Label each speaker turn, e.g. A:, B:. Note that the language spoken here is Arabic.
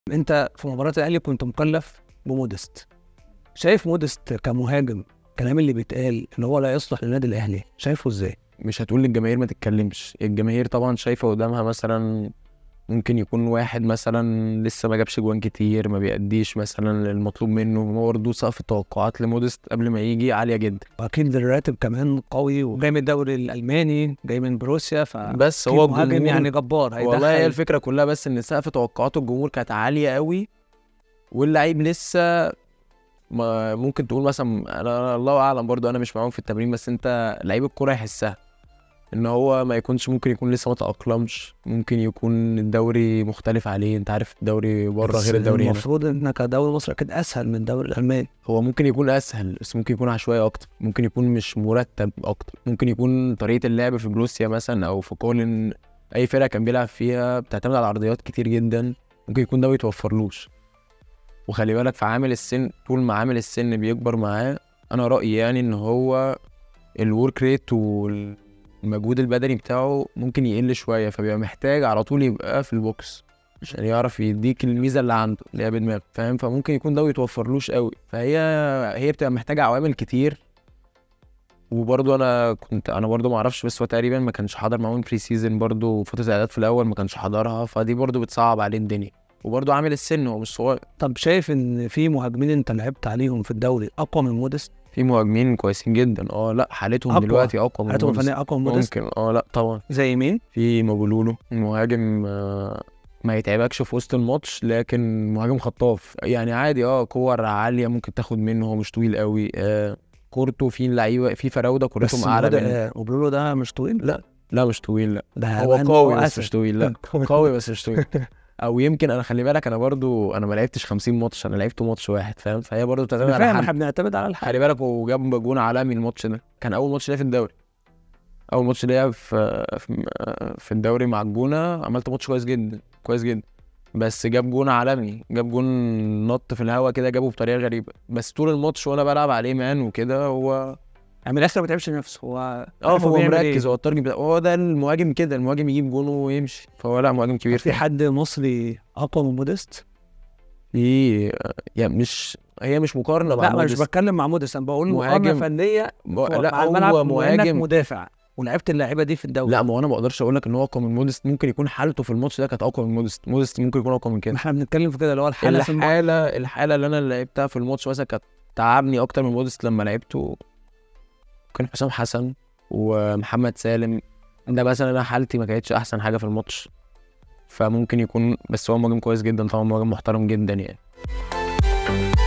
A: انت في مباراة الاهلي كنت مكلف بمودست. شايف مودست كمهاجم الكلام اللي بيتقال ان هو لا يصلح للنادي الاهلي، شايفه ازاي؟
B: مش هتقول للجماهير ما تتكلمش، الجماهير طبعا شايفه قدامها مثلا ممكن يكون واحد مثلا لسه ما جابش جوان كتير، ما بيأديش مثلا المطلوب منه. هو برضه سقف التوقعات لمودست قبل ما يجي عالية جدا،
A: واكيد الراتب كمان قوي وجاي من الدوري الالماني، جاي من بروسيا،
B: بس هو
A: مهاجم
B: الجمهور
A: يعني جبار
B: والله هي
A: هيدخل.
B: الفكرة كلها بس ان سقف توقعات الجمهور كانت عالية قوي، واللعيب لسه ما ممكن تقول مثلا انا الله اعلم برضو، انا مش معاهم في التمرين، بس انت لعيب الكوره يحسها ان هو ما يكونش، ممكن يكون لسه ما تأقلمش، ممكن يكون الدوري مختلف عليه. انت عارف الدوري بره
A: بس
B: غير الدوري هنا.
A: المفروض انك كدوري مصر اكيد اسهل من الدوري الالماني.
B: هو ممكن يكون اسهل بس ممكن يكون عشوائي اكتر، ممكن يكون مش مرتب اكتر، ممكن يكون طريقه اللعب في بروسيا مثلا او في كولن، اي فرقه كان بيلعب فيها بتعتمد على عرضيات كتير جدا، ممكن يكون ده ما يتوفرلوش. وخلي بالك في عامل السن، طول ما عامل السن بيكبر معاه، انا رأيي يعني ان هو الورك ريت والمجهود البدني بتاعه ممكن يقل شويه، فبيبقى محتاج على طول يبقى في البوكس عشان يعرف يديك الميزه اللي عنده اللي هي بدماغه، فاهم؟ فممكن يكون ده يتوفرلوش قوي، فهي بتبقى محتاجه عوامل كتير. وبرضه انا برضه ما اعرفش، بس هو تقريبا ما كانش حاضر معاهم بري سيزون، برضه فتره الاعداد في الاول ما كانش حاضرها، فدي برضه بتصعب عليه الدنيا. وبرضه عامل السن هو مش صغير.
A: طب شايف ان في مهاجمين انت لعبت عليهم في الدوري اقوى من مودست؟
B: في مهاجمين كويسين جدا، لا حالتهم
A: أقوى.
B: دلوقتي اقوى من
A: حالتهم
B: مودست.
A: الفنيه اقوى من مودست؟
B: ممكن لا طبعا.
A: زي مين؟
B: في مابولولو مهاجم، ما يتعبكش في وسط الماتش، لكن مهاجم خطاف يعني عادي، كور عاليه ممكن تاخد منه، هو مش طويل قوي، كورته في لعيبه في فراوده كورتهم اعلى منه.
A: وبرولو ده مش طويل؟
B: لا مش طويل، لا
A: ده
B: هو قوي بس
A: أسد.
B: مش طويل، لا قوي بس مش طويل. او يمكن انا خلي بالك، انا برضو انا ما لعبتش 50 ماتش، انا لعبت ماتش واحد، فاهم؟ فهي برضو بتعتمد
A: انا
B: على
A: فاهم،
B: حد.
A: احنا بنعتمد على الحال.
B: خلي بالك وجاب جون عالمي الماتش ده، كان اول ماتش ليا في الدوري، اول ماتش ليا في الدوري مع الجونه، عملت ماتش كويس جدا كويس جدا، بس جاب جون عالمي، جاب جون نط في الهوا كده، جابه بطريقه غريبه، بس طول الماتش وانا بلعب عليه مان وكده هو
A: يعني من الاخر ما بيتعبش نفسه، هو
B: هو
A: بيعمل
B: مركز،
A: إيه؟
B: هو التارجت هو ده المهاجم كده، المهاجم يجيب جون ويمشي، فهو لا مهاجم كبير.
A: في حد مصري اقوى من مودست؟
B: في يعني مش، هي مش مقارنه مع
A: لا مش
B: مودست.
A: بتكلم مع مودست، انا بقول مقارنه
B: مهاجم
A: فنيه
B: لا
A: مع الملعب،
B: هو
A: بما انك
B: مهاجم.
A: مدافع ولعبت اللعيبه دي في الدوري.
B: لا ما هو انا ما اقدرش اقول لك ان هو اقوى من مودست، ممكن يكون حالته في الماتش ده كانت اقوى من مودست، مودست ممكن يكون اقوى من
A: ما
B: كده.
A: احنا بنتكلم في كده، اللي هو الحاله في الماتش.
B: الحاله اللي انا لعبتها في الماتش مثلا كانت تعبني اكتر من مودست لما لعبته، كان حسام حسن ومحمد سالم، ده مثلا انا حالتي ما كانتش احسن حاجه في الماتش، فممكن يكون، بس هو مهاجم كويس جدا طبعا، مهاجم محترم جدا يعني.